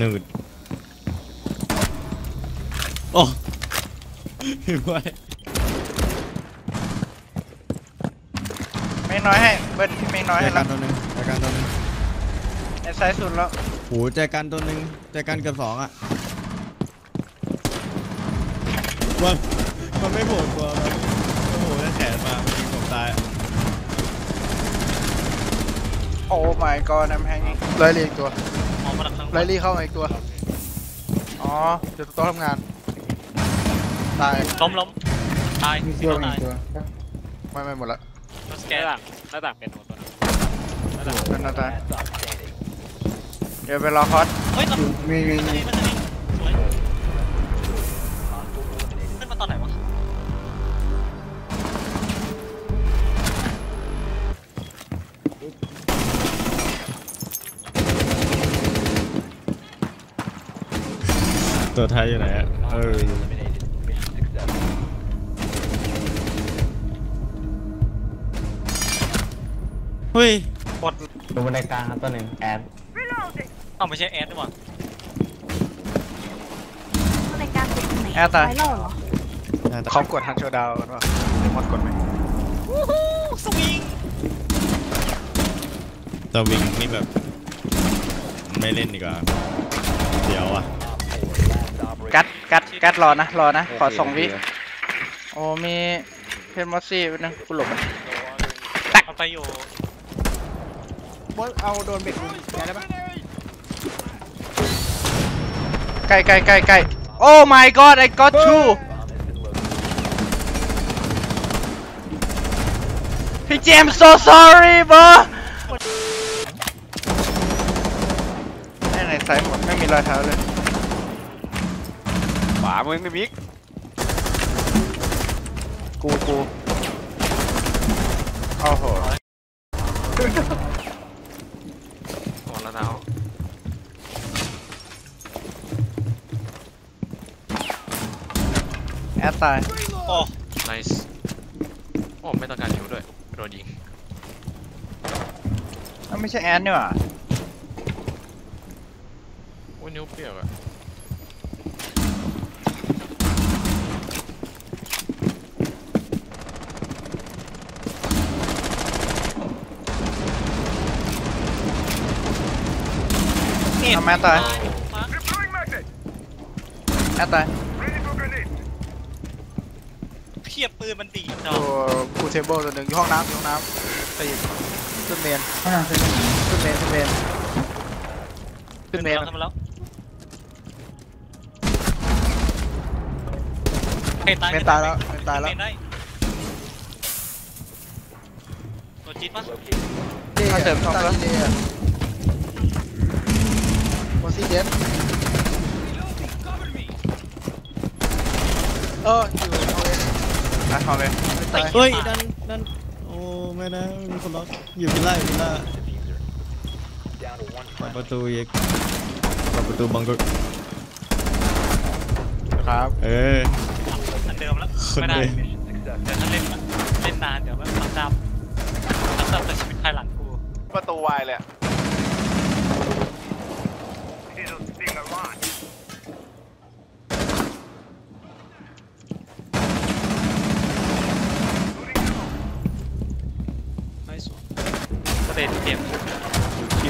นืดโอ้เห็นไหมเมงน้อยให้เบิ้ลเมงน้อยให้แจกันตัวหนึ่งแจกันตัวหนึ่งในไซส์สุดแล้วโหแจกันตัวหนึ่งแจกันเกือบ2อ่ะมันไม่โผล่ตัวมันโอ้โหแล้วแขนมายิงผมตายโอ้ my god I'm hanging ไลลี่อีกตัวไลลี่เข้ามาอีกตัวอ๋อเดี๋ยวตัวทำงานตายล้มตายมีตัวตายไม่หมดละสแกนหน้าต่างเป็นตัวนั้นเป็นหน้าต่างเดี๋ยวไปรอคอสเฮ้ยมีสวยขึ้นมาตอนไหนวะตัวไทยอยู่ไหนอ่ะเฮ้ยกดดูบนในกลางครับตัวหนึ่งแอดไม่ใช่แอดด้วยวะในการกดไหนแอดตายเขากดฮันโชดาวกันวะหรือมอดกดไหมสวิงตัววิงนี่แบบไม่เล่นดีกว่าเดี๋ยวอ่ะกัดรอนะขอ2 วิโอ้มีเพนมอสซี่นึงกูหลบตักมันไปอยู่บอสเอาโดนเบรกคุณได้ปะใกล้โอ้ my god I got two พี่เจมส์ so sorry bro ในไซส์หมดไม่มีรอยเท้าเลยขวามึงไม่มิกกูโอ้โหหมดแล้วนะแอดตายโอ้ nice โอ้ไม่ต้องการหิวด้วยโดนยิงไม่ใช่แอดนี่หว่าโอ้นิ้วเปรี้ยวอะทำแม่ตายแอดตายเพียบปืนมันดีเนาะตัวคูเทเบิลตัวหนึ่งอยู่ห้องน้ำตีขึ้นเมนขึ้นเมนขึ้นเมนแล้วเมนตายแล้วตัวจี๊ดปะเขาเติมท็อปแล้วโมซี่เดนอยู่เอาเลยเฮ้ยดันโอ้ไม่นะมีคนล็อกอยู่วิลล่าเปิดประตูอีกเปิดประตูบังเกอร์ครับอันเดิมแล้วไม่ได้เดี๋ยวถ้าเล่นนานเดี๋ยวมันจำแต่ชีวิตภายหลังกูประตูวายเลยเลนเกมชิด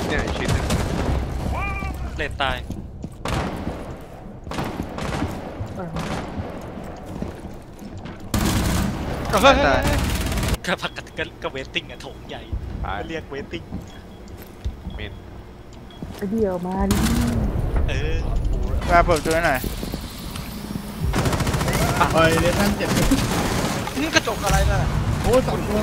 เลนตายก็พักกันก็เวทติ้งอะโถงใหญ่เรียกเวทติ้งเมนเดี๋ยวมาดิมาเปิดตัวหน่อยเรียนท่าน7นี่กระจกอะไรน่ะโอ้2 ตัว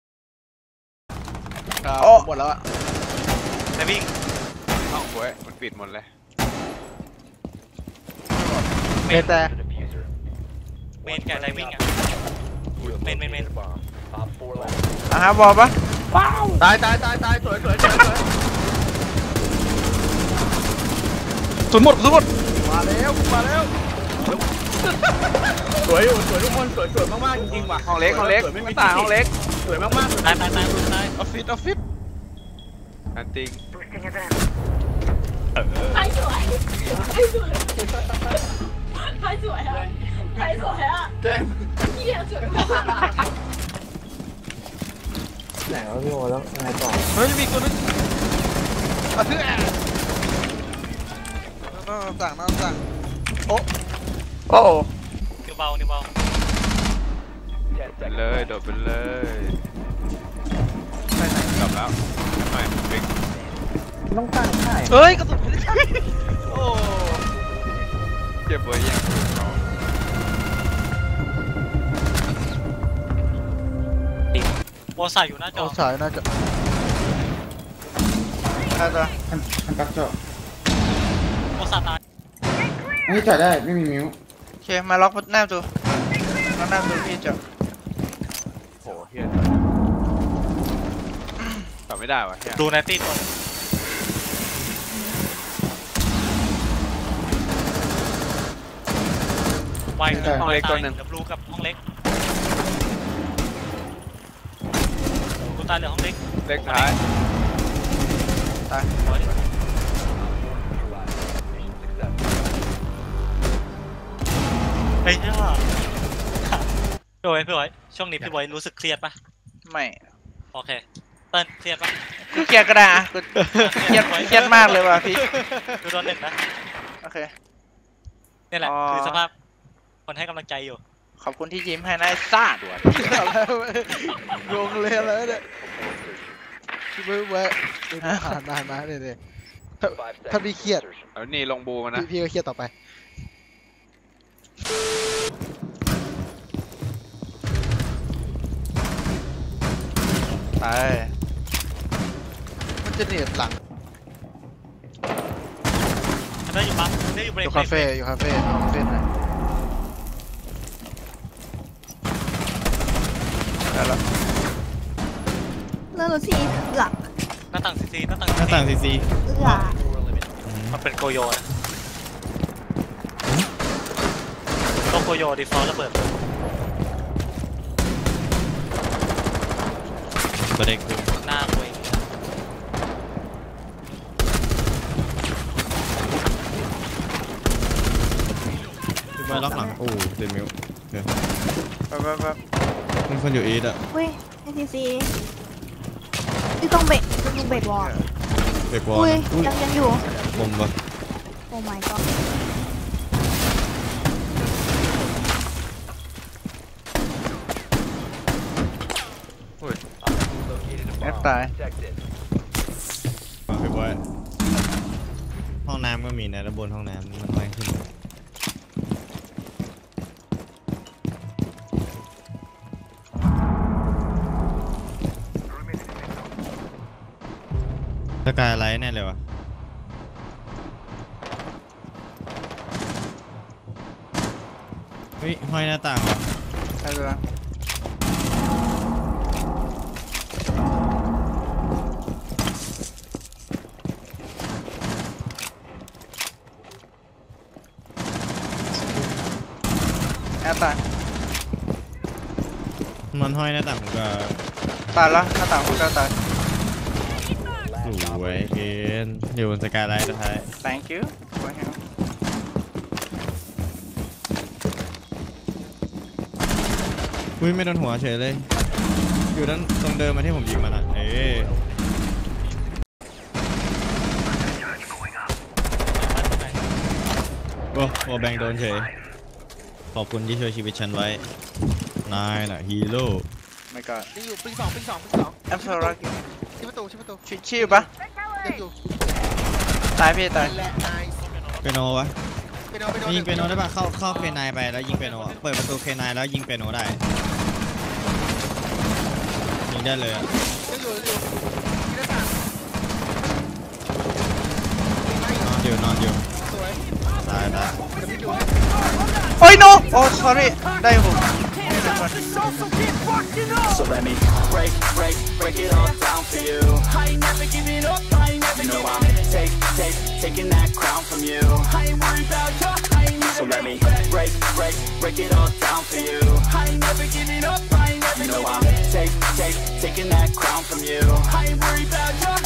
หมดแล้วอะแต่วิ่งเอ้าโว้ยมันปิดหมดเลยเมนแต่เมนกับอะไรวิ่งอะเมนฮะบอลปะตายสวยสุดหมดมาแล้วสวยทุกคนสวยมากๆจริงๆว่ะห้องเล็กไม่ต่างห้องเล็กสวยมากๆตายออฟฟิศอันติง太สวย太สวยอะ太สวยอะเหี้ยสวยไหนวะพี่โอแล้วยังไงต่อเฮ้ยมีคนนึงอ่ะคือน้องสั่งโอ้โอ้นิวเบานิวเบาไปเลยโดดไปเลยจบแล้วทำไมบิ๊กต้องตั้งค่ายเฮ้ยกระสุนไม่ได้ใช้โอ้เก็บไว้ยังโบสายอยู่หน้าจโอ้อสายน่าจะได้ตัวมันปักเจาะโบสายตายนี่จ่ายได้ไม่มีมิ้วโอเคมาล็อกหน้าประตูล็อกหน้าประตูพี่เจาะโหเฮียตอบไม่ได้วะเฮียดูแนตตี้ตัวไวห้องเล็กตัวหนึ่งบลูกับห้องเล็กกูตายเหลือห้องเล็กเล็กท้ายตายเฮ้ยพี่บอยช่วงนี้พี่บอยรู้สึกเครียดปะไม่โอเคเติ้ลเครียดปะกูเครียดก็ได้อะกูเครียดมากเลยว่ะพี่ดูโดนหนึ่งนะโอเคนี่แหละอ๋อคือสภาพคนให้กำลังใจอยู่ขอบคุณที่ยิ้มให้นายซ่าด้วยงงเลยอะไรเนี่ยคือไม่แวะผ่านมาเนี่ยถ้าพี่เครียดเอานี่ลงบูมันนะพี่ก็เครียดต่อไปมันจะเหนียดหลังอันนั้นอยู่ปั๊มอันนั้นอยู่เบรอก ยู่คาเฟ่อยู่คาเฟ่ไหนได้แล้วเรื่องรถสีหลักหน้าต่างซีซีหน้าต่างหน้าต่างซีซีหลักมันเป็นโกโยนะต้องโกโยดีฟอลต์ระเบิดตัวเด็กดูหน้าคุยพี่บอยล็อกหลังโอ้เต็มมิวเดี๋ยวแบบมันคนอยู่อีทอะเว้ยไอทีซีที่ต้องเบรกต้องเบรกวอลเด็กวอลอุ้ยนะยังอยู่บอมปะโอ้ my god แอดตายพี่บอยห้องน้ำก็มีนะด้านบนห้องน้ำมันไม่ขึ้นสกายไลท์แน่เลยวะเฮ้ยห้อยหน้าต่างเหรอได้ตัวละแอดตายมันห้อยหน้าต่างผมก็ตายแล้วหน้าต่างคุณก็ตายสวยเกินอยู่บนสกายไลท์สุดท้าย thank you อุ้ยไม่โดนหัวเฉยเลย อยู่ด้านตรงเดิมมาที่ผมยิงมันอ่ะโอ้แบงโดนเฉยขอบคุณที่ช่วยชีวิตฉันไว้นายน่ะฮีโร่ไม่ก็ยังอยู่ปิ้งสอง I'm so lucky ชิประตูชื่อปะยังอยู่ตายพี่ตายและนายเปียโนวะไปโนยิงเปียโนได้ปะเข้าเคนายไปแล้วยิงเปียโนเปิดประตูเคนายแล้วยิงเปียโนได้ยิงได้เลยอะยังอยู่ที่หน้าต่างนอนอยู่สวยตายเดี๋ยวพี่ดูให้โอ้ย no โอ้ sorry ได้ผม So let me break it all down for you. I ain't never giving up, I ain't never giving up. Taking that crown from you. I ain't worried about you, I ain't never. So let me break it all down for you. I ain't never giving up, I ain't never giving up. I'm taking that crown from you. I ain't worried about you,